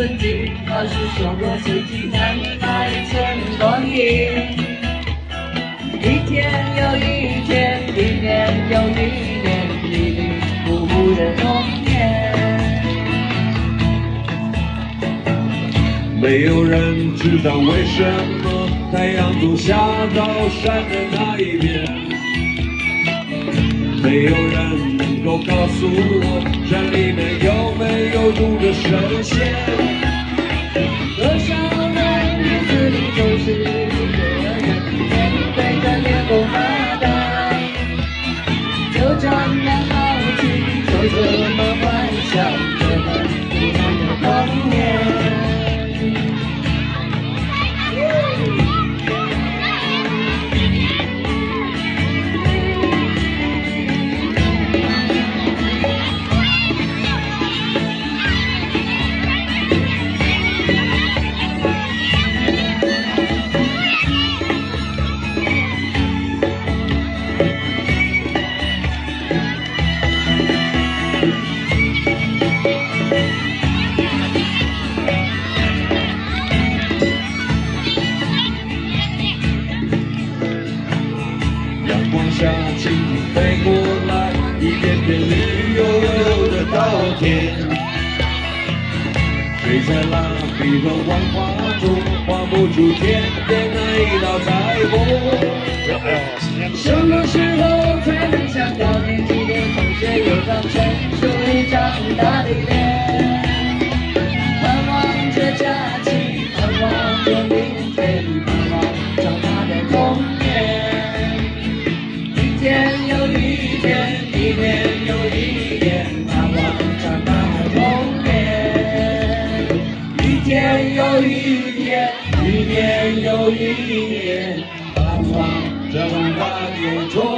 曾经，老师说过曾经难爱成光阴。一天又一天，一年又一年，历历不无的容颜。 没有人知道为什么太阳总下到山的那一边，没有人能够告诉我山里面有没有住着神仙。 多少人日子里总是一个人面对着脸红发呆，就这么好奇，说怎么幻想这么突然的童年。 阳光下，蜻蜓飞过来，一片片绿油油的稻田。水在蜡笔和万花中画不出天边那一道彩虹。 什么时候才能想到年轻的同学有张成熟已长大的脸？盼望着假期，盼望着明天，盼望长大的童年。一天又一天，一年又一年，盼望长大的童年。一天又一天，一年又一年，盼望长大的童年。